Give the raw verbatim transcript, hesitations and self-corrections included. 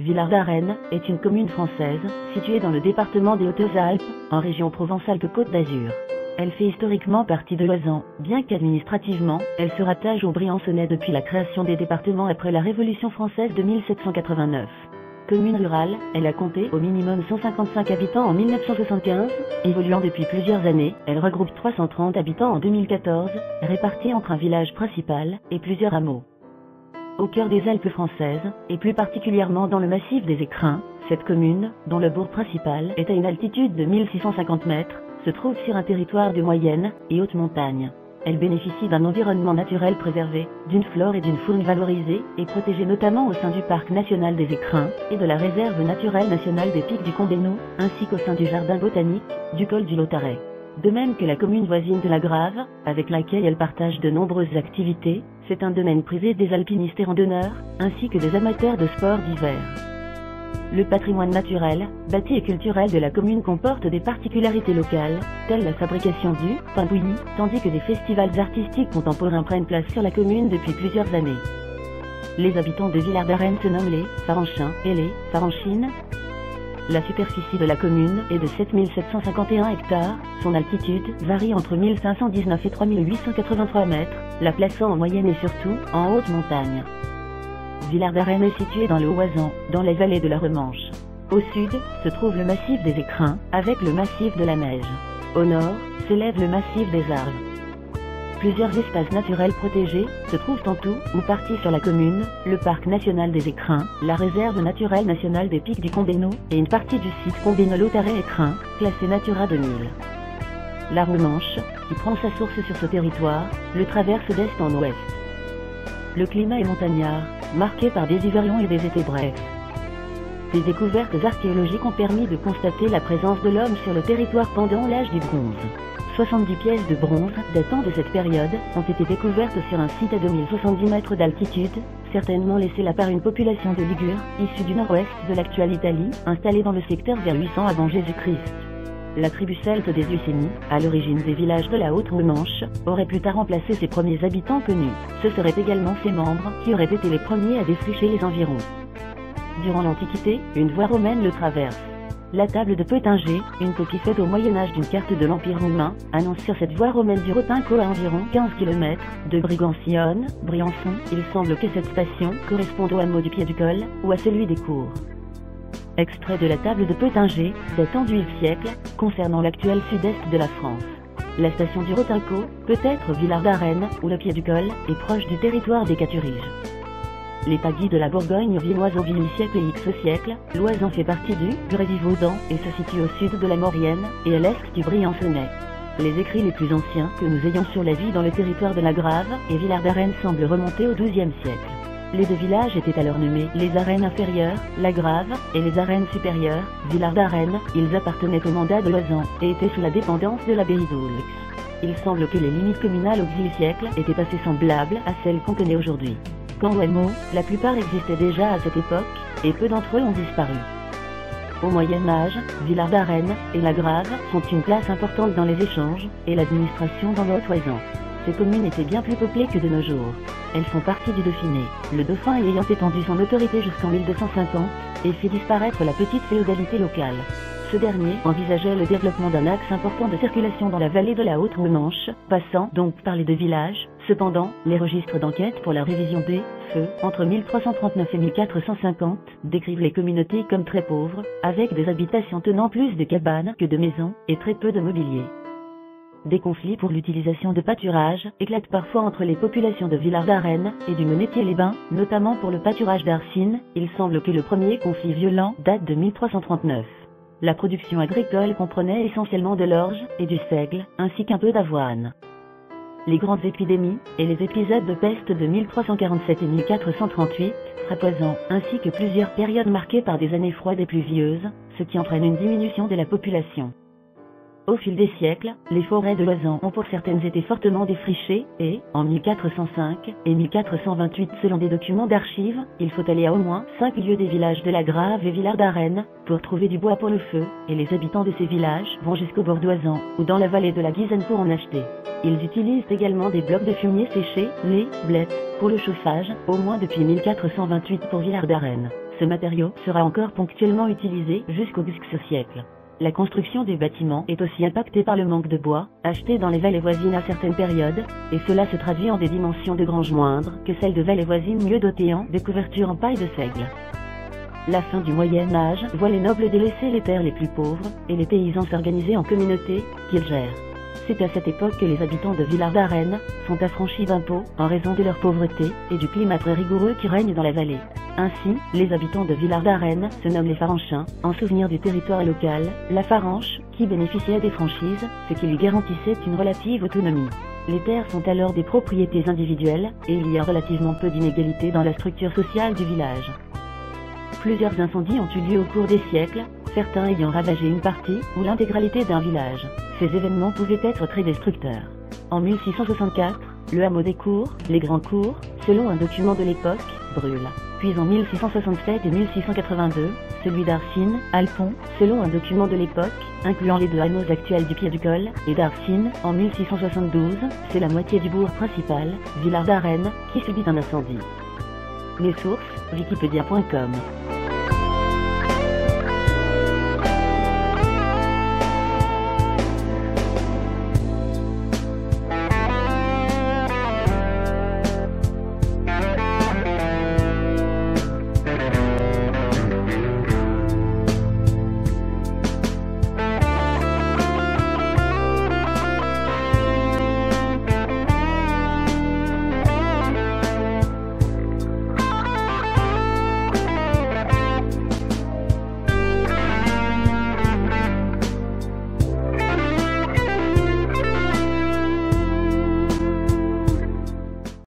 Villard-d'Arène est une commune française, située dans le département des Hautes-Alpes, en région Provence-Alpes-Côte d'Azur. Elle fait historiquement partie de l'Oisans, bien qu'administrativement, elle se rattache au Briançonnais depuis la création des départements après la Révolution française de mille sept cent quatre-vingt-neuf. Commune rurale, elle a compté au minimum cent cinquante-cinq habitants en mille neuf cent soixante-quinze, évoluant depuis plusieurs années, elle regroupe trois cent trente habitants en deux mille quatorze, répartis entre un village principal et plusieurs hameaux. Au cœur des Alpes françaises, et plus particulièrement dans le massif des Écrins, cette commune, dont le bourg principal est à une altitude de mille six cent cinquante mètres, se trouve sur un territoire de moyenne et haute montagne. Elle bénéficie d'un environnement naturel préservé, d'une flore et d'une faune valorisée et protégée notamment au sein du parc national des Écrins et de la réserve naturelle nationale des Pics du Condéno, ainsi qu'au sein du jardin botanique du col du Lautaret. De même que la commune voisine de la Grave, avec laquelle elle partage de nombreuses activités, c'est un domaine prisé des alpinistes et randonneurs, ainsi que des amateurs de sports d'hiver. Le patrimoine naturel, bâti et culturel de la commune comporte des particularités locales, telles la fabrication du pain bouilli, tandis que des festivals artistiques contemporains prennent place sur la commune depuis plusieurs années. Les habitants de Villard-d'Arène se nomment les Faranchins et les Faranchines. La superficie de la commune est de sept mille sept cent cinquante et un hectares, son altitude varie entre mille cinq cent dix-neuf et trois mille huit cent quatre-vingt-trois mètres, la plaçant en moyenne et surtout en haute montagne. Villard-d'Arène est située dans le Oisans, dans la vallée de la Remanche. Au sud, se trouve le massif des Écrins, avec le massif de la Neige. Au nord, s'élève le massif des Arves. Plusieurs espaces naturels protégés se trouvent en tout ou partie sur la commune, le parc national des Écrins, la réserve naturelle nationale des Pics du Condéno et une partie du site Condéno-Lautaret-Écrins, classé Natura deux mille. La Remanche, qui prend sa source sur ce territoire, le traverse d'est en ouest. Le climat est montagnard, marqué par des hivers longs et des étés brefs. Des découvertes archéologiques ont permis de constater la présence de l'homme sur le territoire pendant l'âge du bronze. soixante-dix pièces de bronze datant de cette période ont été découvertes sur un site à deux mille soixante-dix mètres d'altitude, certainement laissé là par une population de Ligures, issue du nord-ouest de l'actuelle Italie, installée dans le secteur vers huit cents avant Jésus-Christ. La tribu celte des Ucénis, à l'origine des villages de la Haute-Remanche, aurait plus tard remplacé ses premiers habitants connus. Ce seraient également ses membres qui auraient été les premiers à défricher les environs. Durant l'Antiquité, une voie romaine le traverse. La table de Peutinger, une copie faite au Moyen-Âge d'une carte de l'Empire romain, annonce sur cette voie romaine du Rotinco à environ quinze kilomètres de Brigançonne, Briançon. Il semble que cette station corresponde au hameau du Pied du Col ou à celui des Cours. Extrait de la table de Peutinger, datant du huitième siècle, concernant l'actuel sud-est de la France. La station du Rotinco, peut-être Villard-d'Arène ou le Pied du Col, est proche du territoire des Caturiges. Les pagis de la Bourgogne viennoise au huitième siècle et X siècle, l'Oisans fait partie du Brévy-Vaudan et se situe au sud de la Maurienne et à l'est du Briançonnais. Les écrits les plus anciens que nous ayons sur la vie dans le territoire de la Grave et Villard-d'Arène semblent remonter au douzième siècle. Les deux villages étaient alors nommés les Arènes inférieures, la Grave, et les Arènes supérieures, Villard-d'Arène. Ils appartenaient au mandat de l'Oisans et étaient sous la dépendance de l'abbaye d'Aulx. Il semble que les limites communales au huitième siècle étaient assez semblables à celles qu'on connaît aujourd'hui. Quant aux hameaux, la plupart existaient déjà à cette époque, et peu d'entre eux ont disparu. Au Moyen-Âge, Villard-d'Arène et la Grave sont une place importante dans les échanges et l'administration dans le Haut-Oisans. Ces communes étaient bien plus peuplées que de nos jours. Elles font partie du Dauphiné, le dauphin ayant étendu son autorité jusqu'en mille deux cent cinquante et fait disparaître la petite féodalité locale. Ce dernier envisageait le développement d'un axe important de circulation dans la vallée de la Haute-Remanche, passant donc par les deux villages. Cependant, les registres d'enquête pour la révision des feux, entre mille trois cent trente-neuf et mille quatre cent cinquante, décrivent les communautés comme très pauvres, avec des habitations tenant plus de cabanes que de maisons, et très peu de mobilier. Des conflits pour l'utilisation de pâturage éclatent parfois entre les populations de Villard-d'Arène et du Monétier-les-Bains, notamment pour le pâturage d'Arcine. Il semble que le premier conflit violent date de mille trois cent trente-neuf. La production agricole comprenait essentiellement de l'orge et du seigle, ainsi qu'un peu d'avoine. Les grandes épidémies et les épisodes de peste de mille trois cent quarante-sept et mille quatre cent trente-huit, rappoisant, ainsi que plusieurs périodes marquées par des années froides et pluvieuses, ce qui entraîne une diminution de la population. Au fil des siècles, les forêts de l'Oisans ont pour certaines été fortement défrichées, et, en mille quatre cent cinq et mille quatre cent vingt-huit selon des documents d'archives, il faut aller à au moins cinq lieues des villages de la Grave et Villard-d'Arène, pour trouver du bois pour le feu, et les habitants de ces villages vont jusqu'au bord d'Oisans, ou dans la vallée de la Guisaine pour en acheter. Ils utilisent également des blocs de fumier séchés, les blettes, pour le chauffage, au moins depuis mille quatre cent vingt-huit pour Villard-d'Arène. Ce matériau sera encore ponctuellement utilisé jusqu'au douzième siècle. La construction des bâtiments est aussi impactée par le manque de bois, acheté dans les vallées voisines à certaines périodes, et cela se traduit en des dimensions de granges moindres que celles de vallées voisines mieux dotées en des couvertures en paille de seigle. La fin du Moyen-Âge voit les nobles délaisser les terres les plus pauvres, et les paysans s'organiser en communautés, qu'ils gèrent. C'est à cette époque que les habitants de Villard-d'Arène sont affranchis d'impôts en raison de leur pauvreté et du climat très rigoureux qui règne dans la vallée. Ainsi, les habitants de Villard-d'Arène se nomment les Faranchins, en souvenir du territoire local, la Faranche, qui bénéficiait des franchises, ce qui lui garantissait une relative autonomie. Les terres sont alors des propriétés individuelles, et il y a relativement peu d'inégalités dans la structure sociale du village. Plusieurs incendies ont eu lieu au cours des siècles, certains ayant ravagé une partie ou l'intégralité d'un village. Ces événements pouvaient être très destructeurs. En mille six cent soixante-quatre, le hameau des Cours, les Grands Cours, selon un document de l'époque, brûle. Puis en mille six cent soixante-sept et mille six cent quatre-vingt-deux, celui d'Arcine, Alpont, selon un document de l'époque, incluant les deux hameaux actuels du Pied du Col, et d'Arcine, en mille six cent soixante-douze, c'est la moitié du bourg principal, Villard-d'Arène, qui subit un incendie. Les sources, Wikipédia point com.